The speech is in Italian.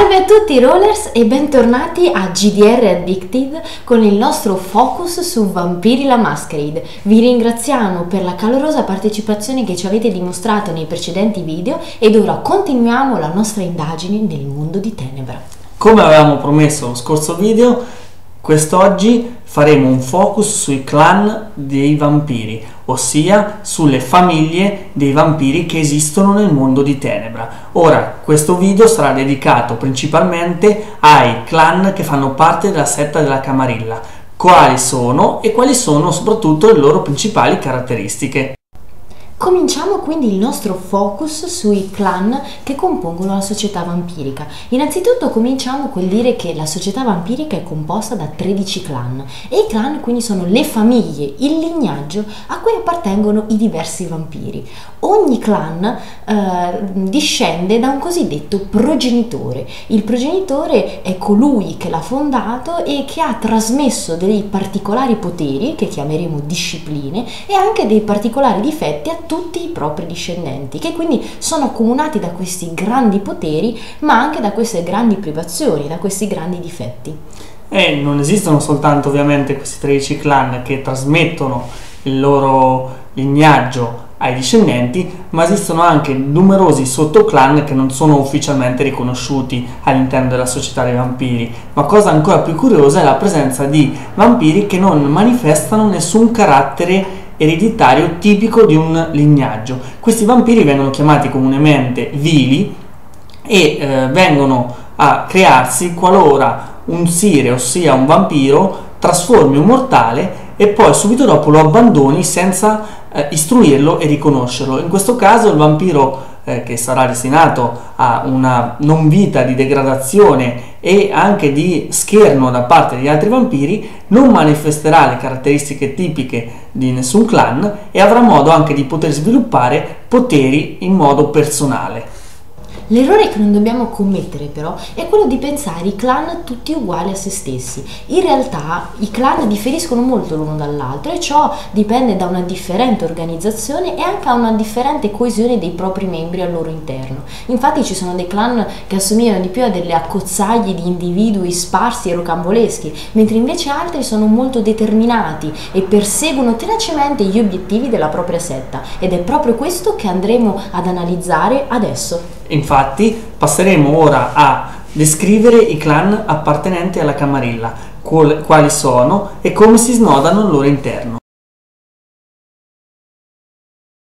Salve a tutti rollers e bentornati a GDR Addicted con il nostro focus su Vampiri la Masquerade. Vi ringraziamo per la calorosa partecipazione che ci avete dimostrato nei precedenti video ed ora continuiamo la nostra indagine nel mondo di Tenebra. Come avevamo promesso nello scorso video, quest'oggi faremo un focus sui clan dei vampiri, ossia sulle famiglie dei vampiri che esistono nel mondo di Tenebra. Ora, questo video sarà dedicato principalmente ai clan che fanno parte della setta della Camarilla, quali sono e quali sono soprattutto le loro principali caratteristiche. Cominciamo quindi il nostro focus sui clan che compongono la società vampirica. Innanzitutto cominciamo col dire che la società vampirica è composta da 13 clan e i clan quindi sono le famiglie, il lignaggio a cui appartengono i diversi vampiri. Ogni clan discende da un cosiddetto progenitore. Il progenitore è colui che l'ha fondato e che ha trasmesso dei particolari poteri, che chiameremo discipline, e anche dei particolari difetti a tutti i propri discendenti, che quindi sono accomunati da questi grandi poteri, ma anche da queste grandi privazioni, da questi grandi difetti. E non esistono soltanto ovviamente questi 13 clan che trasmettono il loro lignaggio ai discendenti, ma esistono anche numerosi sottoclan che non sono ufficialmente riconosciuti all'interno della società dei vampiri. Ma cosa ancora più curiosa è la presenza di vampiri che non manifestano nessun carattere ereditario tipico di un lignaggio. Questi vampiri vengono chiamati comunemente vili e vengono a crearsi qualora un sire, ossia un vampiro, trasformi un mortale e poi subito dopo lo abbandoni senza istruirlo e riconoscerlo. In questo caso il vampiro che sarà destinato a una non vita di degradazione e anche di scherno da parte degli altri vampiri non manifesterà le caratteristiche tipiche di nessun clan e avrà modo anche di poter sviluppare poteri in modo personale. L'errore che non dobbiamo commettere però è quello di pensare i clan tutti uguali a se stessi. In realtà i clan differiscono molto l'uno dall'altro e ciò dipende da una differente organizzazione e anche da una differente coesione dei propri membri al loro interno. Infatti ci sono dei clan che assomigliano di più a delle accozzaglie di individui sparsi e rocamboleschi, mentre invece altri sono molto determinati e perseguono tenacemente gli obiettivi della propria setta, ed è proprio questo che andremo ad analizzare adesso. Infatti passeremo ora a descrivere i clan appartenenti alla Camarilla, quali sono e come si snodano al loro interno.